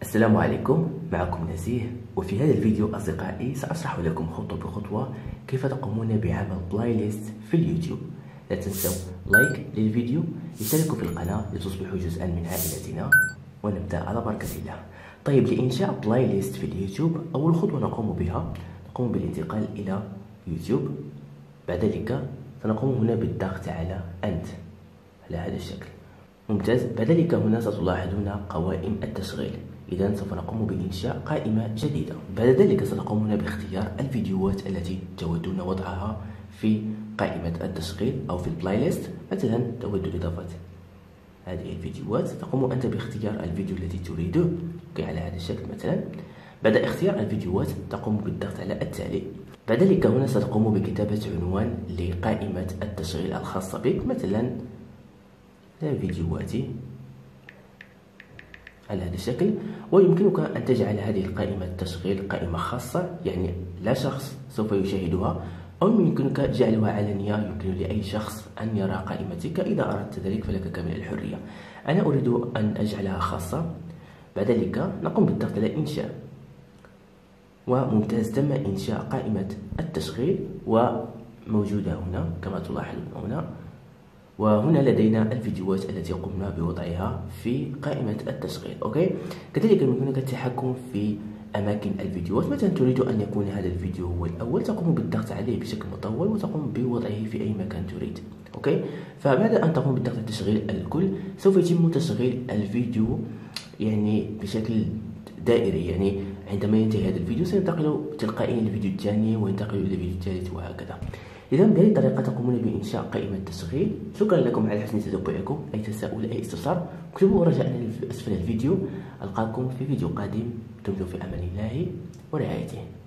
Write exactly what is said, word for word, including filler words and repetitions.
السلام عليكم، معكم نزيه. وفي هذا الفيديو أصدقائي سأشرح لكم خطوة بخطوة كيف تقومون بعمل بلاي ليست في اليوتيوب. لا تنسوا لايك للفيديو، اشتركوا في القناة لتصبحوا جزءا من عائلتنا، ونبدأ على بركة الله. طيب، لإنشاء بلاي ليست في اليوتيوب أول خطوة نقوم بها نقوم بالانتقال إلى يوتيوب. بعد ذلك سنقوم هنا بالضغط على أنت على هذا الشكل. ممتاز. بعد ذلك هنا ستلاحظون قوائم التشغيل، إذا سوف نقوم بإنشاء قائمة جديدة. بعد ذلك سنقوم هنا باختيار الفيديوهات التي تودون وضعها في قائمة التشغيل أو في البلاي ليست. مثلا تود إضافة هذه الفيديوهات، تقوم أنت باختيار الفيديو الذي تريده على هذا الشكل مثلا. بعد اختيار الفيديوهات تقوم بالضغط على التالي. بعد ذلك هنا ستقوم بكتابة عنوان لقائمة التشغيل الخاصة بك، مثلا فيديوهاتي على هذا الشكل. ويمكنك أن تجعل هذه القائمة التشغيل قائمة خاصة، يعني لا شخص سوف يشاهدها، أو يمكنك جعلها علنية، يمكن لأي شخص أن يرى قائمتك. إذا أردت ذلك فلك كامل الحرية. أنا أريد أن أجعلها خاصة. بعد ذلك نقوم بالضغط على إنشاء، وممتاز، تم إنشاء قائمة التشغيل وموجودة هنا كما تلاحظون هنا. وهنا لدينا الفيديوهات التي قمنا بوضعها في قائمة التشغيل. أوكي. كذلك يمكنك التحكم في أماكن الفيديوهات. مثلا تريد أن يكون هذا الفيديو هو الأول، تقوم بالضغط عليه بشكل مطول وتقوم بوضعه في أي مكان تريد. أوكي. فبعد أن تقوم بالضغط على تشغيل الكل سوف يتم تشغيل الفيديو يعني بشكل دائري، يعني عندما ينتهي هذا الفيديو سينتقل تلقائيا للفيديو الثاني وينتقل إلى الفيديو الثالث وهكذا. إذا بهذه الطريقة تقومون بإنشاء قائمة تشغيل. شكرا لكم على حسن تتبعكم. أي تساؤل أي استفسار اكتبوا رجاء في أسفل الفيديو. ألقاكم في فيديو قادم. دمتم في أمان الله ورعايته.